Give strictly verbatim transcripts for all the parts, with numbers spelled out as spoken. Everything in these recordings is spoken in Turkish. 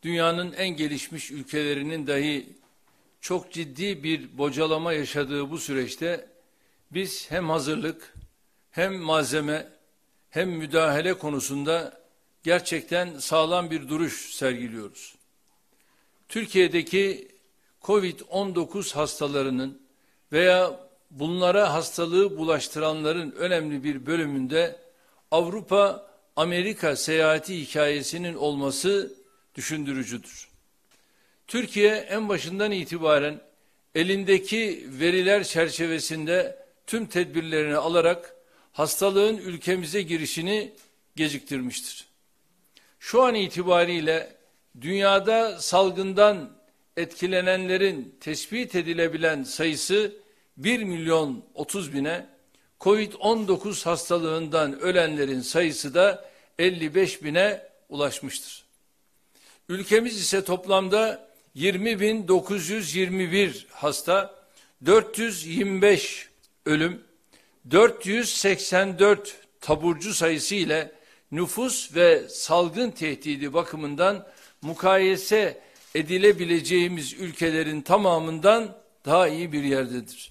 dünyanın en gelişmiş ülkelerinin dahi çok ciddi bir bocalama yaşadığı bu süreçte biz hem hazırlık, hem malzeme, hem müdahale konusunda gerçekten sağlam bir duruş sergiliyoruz. Türkiye'deki kovid on dokuz hastalarının veya bunlara hastalığı bulaştıranların önemli bir bölümünde Avrupa, Amerika seyahati hikayesinin olması düşündürücüdür. Türkiye en başından itibaren elindeki veriler çerçevesinde tüm tedbirlerini alarak hastalığın ülkemize girişini geciktirmiştir. Şu an itibariyle dünyada salgından etkilenenlerin tespit edilebilen sayısı bir milyon otuz bine, kovid on dokuz hastalığından ölenlerin sayısı da elli beş bine ulaşmıştır. Ülkemiz ise toplamda yirmi bin dokuz yüz yirmi bir hasta, dört yüz yirmi beş ölüm, dört yüz seksen dört taburcu sayısı ile nüfus ve salgın tehdidi bakımından mukayese edilebileceğimiz ülkelerin tamamından daha iyi bir yerdedir.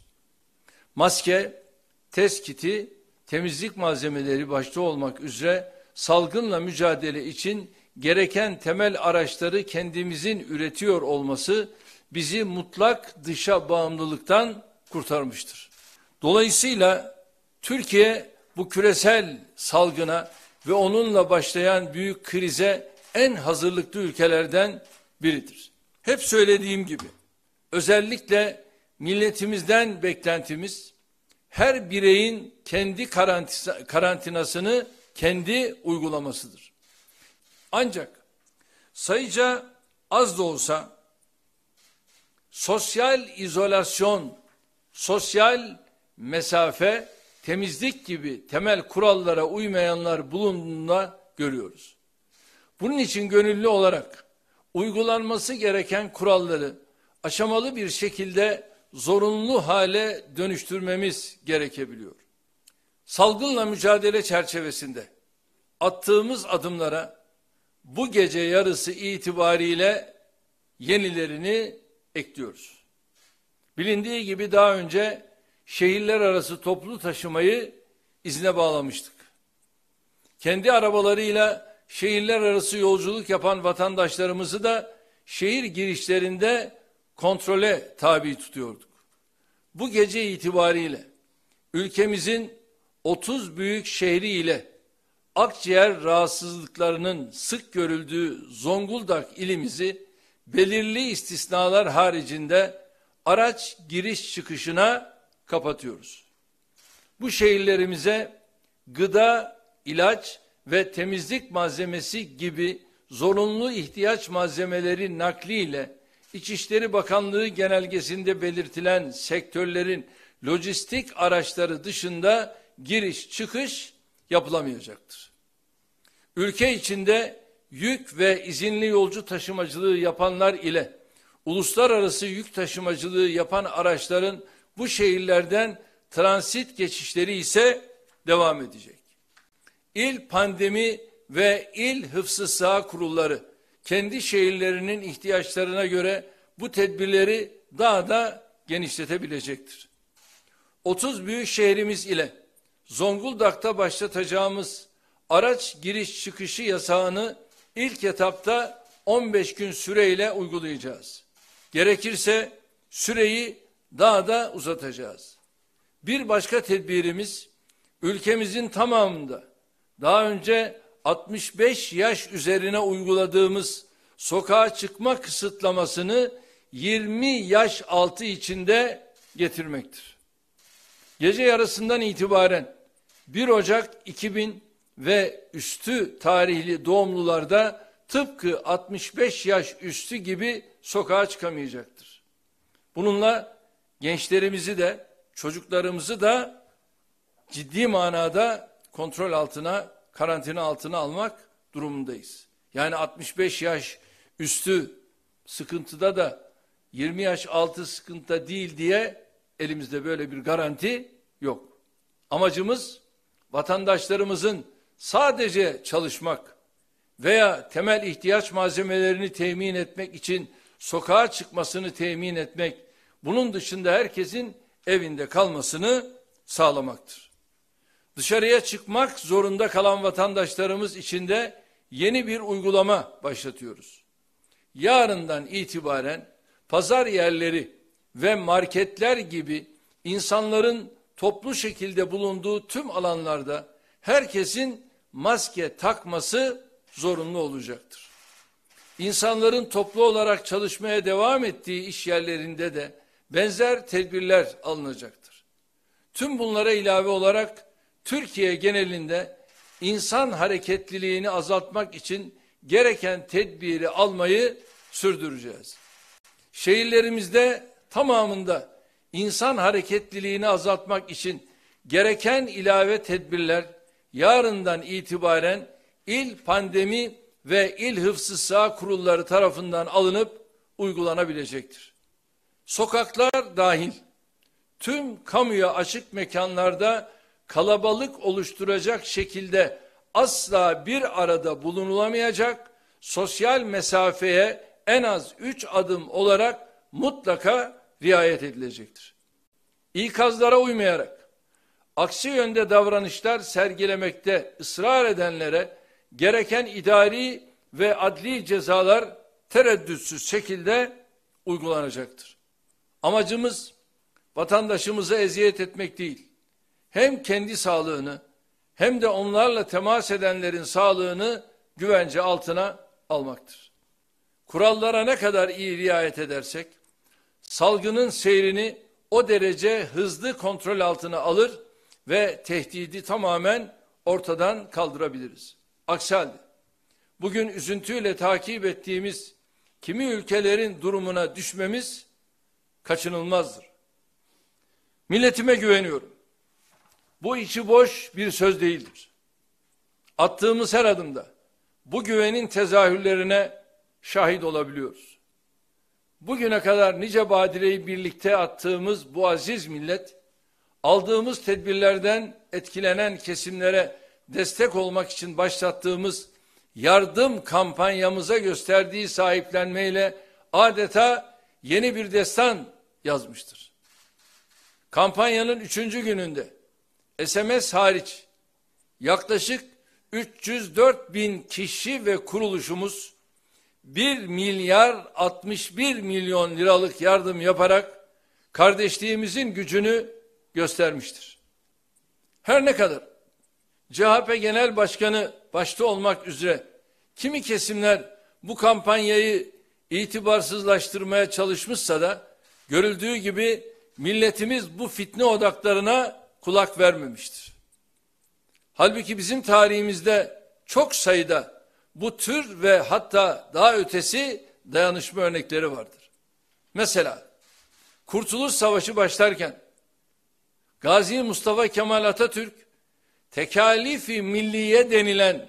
Maske, test kiti, temizlik malzemeleri başta olmak üzere salgınla mücadele için gereken temel araçları kendimizin üretiyor olması bizi mutlak dışa bağımlılıktan kurtarmıştır. Dolayısıyla Türkiye bu küresel salgına ve onunla başlayan büyük krize en hazırlıklı ülkelerden biridir. Hep söylediğim gibi özellikle milletimizden beklentimiz her bireyin kendi karantinasını kendi uygulamasıdır. Ancak sayıca az da olsa sosyal izolasyon, sosyal mesafe, temizlik gibi temel kurallara uymayanlar bulunduğunda görüyoruz. Bunun için gönüllü olarak uygulanması gereken kuralları aşamalı bir şekilde zorunlu hale dönüştürmemiz gerekebiliyor. Salgınla mücadele çerçevesinde attığımız adımlara bu gece yarısı itibariyle yenilerini ekliyoruz. Bilindiği gibi daha önce şehirler arası toplu taşımayı izne bağlamıştık. Kendi arabalarıyla şehirler arası yolculuk yapan vatandaşlarımızı da şehir girişlerinde kontrole tabi tutuyorduk. Bu gece itibariyle ülkemizin otuz büyük şehri ile akciğer rahatsızlıklarının sık görüldüğü Zonguldak ilimizi belirli istisnalar haricinde araç giriş çıkışına kapatıyoruz. Bu şehirlerimize gıda, ilaç ve temizlik malzemesi gibi zorunlu ihtiyaç malzemeleri nakliyle İçişleri Bakanlığı genelgesinde belirtilen sektörlerin lojistik araçları dışında giriş çıkış yapılamayacaktır. Ülke içinde yük ve izinli yolcu taşımacılığı yapanlar ile uluslararası yük taşımacılığı yapan araçların bu şehirlerden transit geçişleri ise devam edecek. İl pandemi ve il hıfzı saha kurulları kendi şehirlerinin ihtiyaçlarına göre bu tedbirleri daha da genişletebilecektir. otuz büyük şehrimiz ile Zonguldak'ta başlatacağımız araç giriş çıkışı yasağını ilk etapta on beş gün süreyle uygulayacağız. Gerekirse süreyi daha da uzatacağız. Bir başka tedbirimiz ülkemizin tamamında daha önce altmış beş yaş üzerine uyguladığımız sokağa çıkma kısıtlamasını yirmi yaş altı içinde getirmektir. Gece yarısından itibaren bir Ocak iki bin ve üstü tarihli doğumlularda tıpkı altmış beş yaş üstü gibi sokağa çıkamayacaktır. Bununla gençlerimizi de çocuklarımızı da ciddi manada kontrol altına, karantina altına almak durumundayız. Yani altmış beş yaş üstü sıkıntıda da yirmi yaş altı sıkıntıda değil diye elimizde böyle bir garanti yok. Amacımız vatandaşlarımızın sadece çalışmak veya temel ihtiyaç malzemelerini temin etmek için sokağa çıkmasını temin etmek, bunun dışında herkesin evinde kalmasını sağlamaktır. Dışarıya çıkmak zorunda kalan vatandaşlarımız için de yeni bir uygulama başlatıyoruz. Yarından itibaren pazar yerleri ve marketler gibi insanların toplu şekilde bulunduğu tüm alanlarda herkesin maske takması zorunlu olacaktır. İnsanların toplu olarak çalışmaya devam ettiği iş yerlerinde de benzer tedbirler alınacaktır. Tüm bunlara ilave olarak Türkiye genelinde insan hareketliliğini azaltmak için gereken tedbiri almayı sürdüreceğiz. Şehirlerimizde tamamında insan hareketliliğini azaltmak için gereken ilave tedbirler yarından itibaren il pandemi ve il hıfzı sıha kurulları tarafından alınıp uygulanabilecektir. Sokaklar dahil tüm kamuya açık mekanlarda kalabalık oluşturacak şekilde asla bir arada bulunulamayacak, sosyal mesafeye en az üç adım olarak mutlaka riayet edilecektir. İkazlara uymayarak aksi yönde davranışlar sergilemekte ısrar edenlere gereken idari ve adli cezalar tereddütsüz şekilde uygulanacaktır. Amacımız vatandaşımıza eziyet etmek değil, hem kendi sağlığını hem de onlarla temas edenlerin sağlığını güvence altına almaktır. Kurallara ne kadar iyi riayet edersek, salgının seyrini o derece hızlı kontrol altına alır ve tehdidi tamamen ortadan kaldırabiliriz. Aksi halde bugün üzüntüyle takip ettiğimiz kimi ülkelerin durumuna düşmemiz kaçınılmazdır. Milletime güveniyorum. Bu içi boş bir söz değildir. Attığımız her adımda bu güvenin tezahürlerine şahit olabiliyoruz. Bugüne kadar nice badireyi birlikte attığımız bu aziz millet, aldığımız tedbirlerden etkilenen kesimlere destek olmak için başlattığımız yardım kampanyamıza gösterdiği sahiplenmeyle adeta yeni bir destan yazmıştır. Kampanyanın üçüncü gününde S M S hariç yaklaşık üç yüz dört bin kişi ve kuruluşumuz bir milyar altmış bir milyon liralık yardım yaparak kardeşliğimizin gücünü göstermiştir. Her ne kadar C H P Genel Başkanı başta olmak üzere kimi kesimler bu kampanyayı itibarsızlaştırmaya çalışmışsa da görüldüğü gibi milletimiz bu fitne odaklarına kulak vermemiştir. Halbuki bizim tarihimizde çok sayıda bu tür ve hatta daha ötesi dayanışma örnekleri vardır. Mesela Kurtuluş Savaşı başlarken Gazi Mustafa Kemal Atatürk Tekalifi Milliye denilen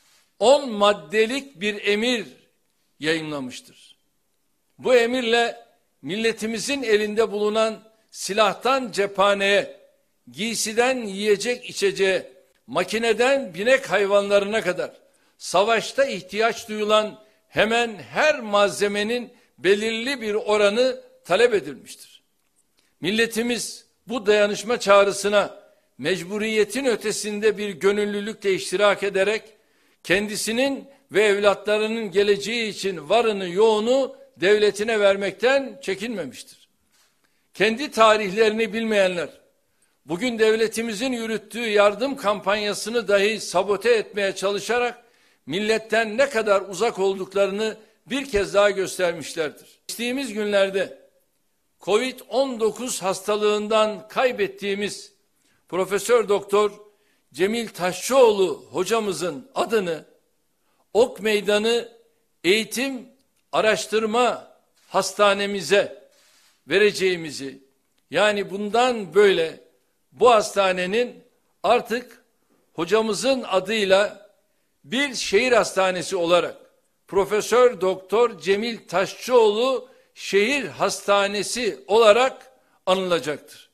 on maddelik bir emir yayınlamıştır. Bu emirle milletimizin elinde bulunan silahtan cephaneye, giysiden yiyecek içeceğe, makineden binek hayvanlarına kadar savaşta ihtiyaç duyulan hemen her malzemenin belirli bir oranı talep edilmiştir. Milletimiz bu dayanışma çağrısına mecburiyetin ötesinde bir gönüllülükle iştirak ederek kendisinin ve evlatlarının geleceği için varını yoğunu devletine vermekten çekinmemiştir. Kendi tarihlerini bilmeyenler bugün devletimizin yürüttüğü yardım kampanyasını dahi sabote etmeye çalışarak milletten ne kadar uzak olduklarını bir kez daha göstermişlerdir. Geçtiğimiz günlerde Covid on dokuz hastalığından kaybettiğimiz Profesör Doktor Cemil Taşçıoğlu hocamızın adını Ok Meydanı Eğitim Araştırma Hastanemize vereceğimizi, yani bundan böyle bu hastanenin artık hocamızın adıyla bir şehir hastanesi olarak Profesör Doktor Cemil Taşçıoğlu Şehir Hastanesi olarak anılacaktır.